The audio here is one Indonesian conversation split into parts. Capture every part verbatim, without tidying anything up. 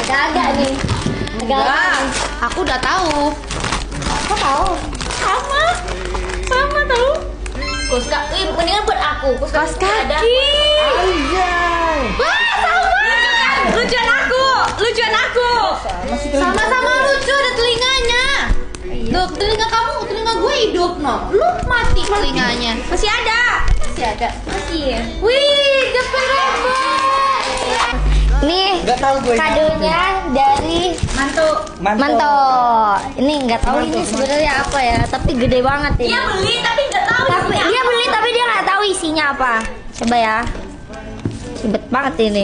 Agak nih. Enggak. Aku udah tahu. Kok tahu? Sama. Sama tahu. Kos kaki, mendingan buat aku. Kos Kaos ada. kaki. Anjay. Wah, sama. Lucuan aku. Lucuan aku. Sama-sama lucu, ada telinganya. Loh, telinga kamu, telinga gue hidup, no. Lu mati telinganya. Masih ada. Masih ada. Masih ya. Wih, Jepang robot. Nih Nggak tahu gue. kadonya dari Mantu. Manto. Ini nggak tahu ini sebenarnya apa ya, tapi gede banget ini. Dia beli tapi nggak tahu. Tapi isinya dia apa. beli tapi dia nggak tahu isinya apa. Coba ya. Ribet banget ini.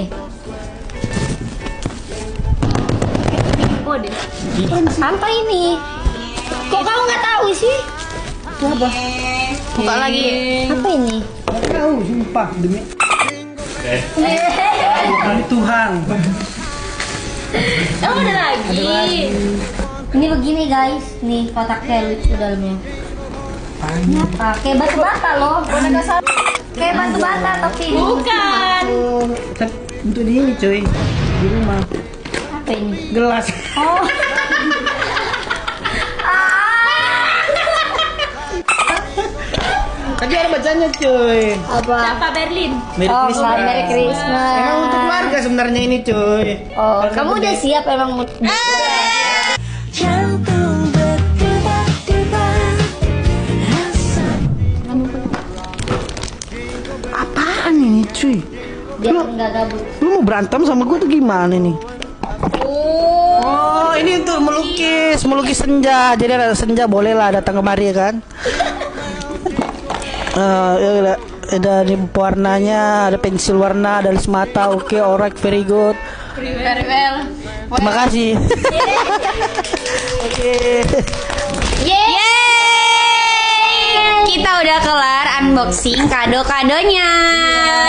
Oh, deh. Apa ini? Kok kamu nggak tahu sih? Itu apa? Buka lagi. Apa ini? Nggak tahu, sumpah demi. Demi Tuhan. Oh, ada lagi. Ada lagi. Ini begini guys, nih kotaknya lucu dalamnya. Ini apa? Kayak batu bata loh. Kayak batu bata tapi ini Bukan. Oh, tapi untuk di ini cuy, di rumah. apa ini? Gelas. Oh. Tadi ada bacanya cuy. Apa? Siapa Berlin? Merry Oh, Christmas. Merry Christmas. Emang untuk keluarga sebenarnya ini cuy. Oh, Keluarga kamu udah gede. siap emang mau Jantung berdebar-debar rasa. Apaan ini cuy? biar enggak gabut. Lu mau berantem sama gue tuh gimana nih? Oh. Oh, ini untuk melukis, melukis senja. Jadi ada senja boleh lah datang kemari ya kan? Eh, ya, ada, ada ini warnanya, ada pensil warna, ada alis mata. Oke, alright, very good. Very well. Terima kasih. Oke. Yeay! Kita udah kelar unboxing kado-kadonya.